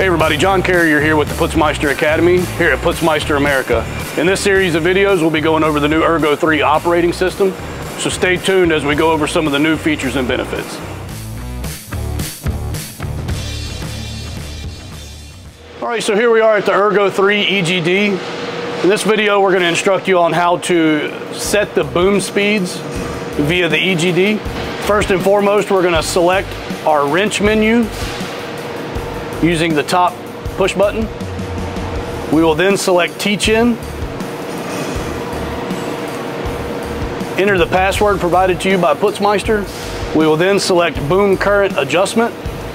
everybody, John Carrier here with the Putzmeister Academy here at Putzmeister America. In this series of videos, we'll be going over the new Ergo 3 operating system, so stay tuned as we go over some of the new features and benefits. All right, so here we are at the Ergo 3 EGD. In this video, we're going to instruct you on how to set the boom speeds via the EGD. First and foremost, we're going to select our wrench menu using the top push button. We will then select Teach-In. Enter the password provided to you by Putzmeister. We will then select Boom Current Adjustment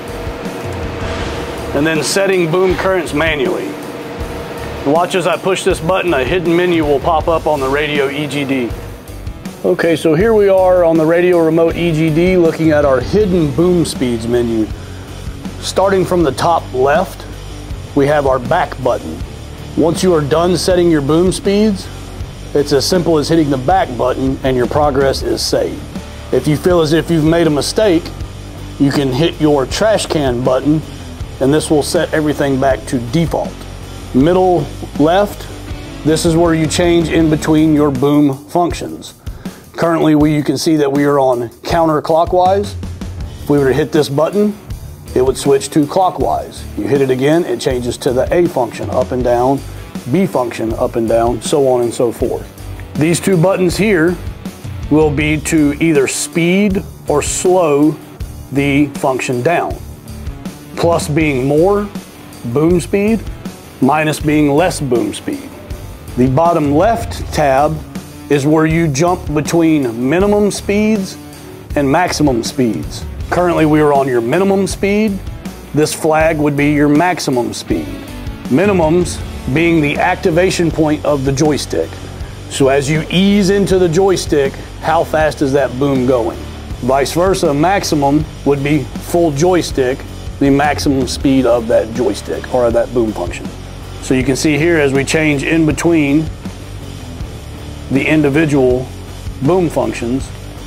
and then setting boom currents manually. Watch as I push this button, a hidden menu will pop up on the radio EGD. Okay, so here we are on the radio remote EGD looking at our hidden boom speeds menu. Starting from the top left, we have our back button. Once you are done setting your boom speeds, it's as simple as hitting the back button and your progress is saved. If you feel as if you've made a mistake, you can hit your trash can button and this will set everything back to default. Middle left, this is where you change in between your boom functions. Currently, you can see that we are on counterclockwise. If we were to hit this button, it would switch to clockwise. You hit it again, it changes to the A function, up and down, B function, up and down, so on and so forth. These two buttons here will be to either speed or slow the function down. Plus being more boom speed, minus being less boom speed. The bottom left tab is where you jump between minimum speeds and maximum speeds. Currently we are on your minimum speed. This flag would be your maximum speed. Minimums being the activation point of the joystick. So as you ease into the joystick, how fast is that boom going? Vice versa, maximum would be full joystick, the maximum speed of that joystick or that boom function. So you can see here as we change in between the individual boom functions,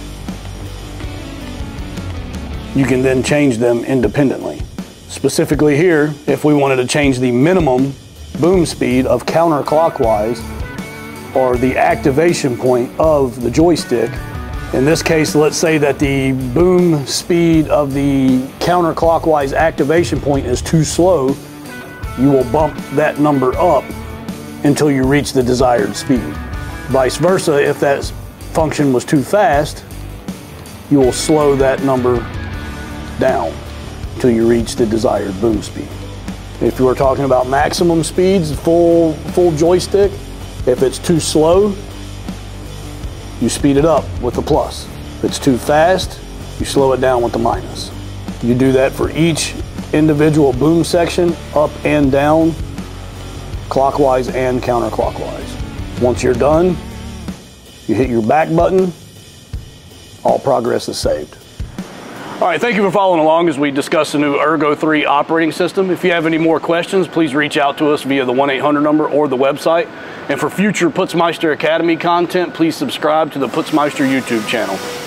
you can then change them independently. Specifically here, if we wanted to change the minimum boom speed of counterclockwise or the activation point of the joystick, in this case, let's say that the boom speed of the counterclockwise activation point is too slow, you will bump that number up until you reach the desired speed. Vice versa, if that function was too fast, you will slow that number down until you reach the desired boom speed. If you were talking about maximum speeds, full joystick, if it's too slow, you speed it up with the plus. If it's too fast, you slow it down with the minus. You do that for each individual boom section, up and down, clockwise and counterclockwise. Once you're done, you hit your back button, all progress is saved. All right, thank you for following along as we discuss the new Ergo 3 operating system. If you have any more questions, please reach out to us via the 1-800 number or the website. And for future Putzmeister Academy content, please subscribe to the Putzmeister YouTube channel.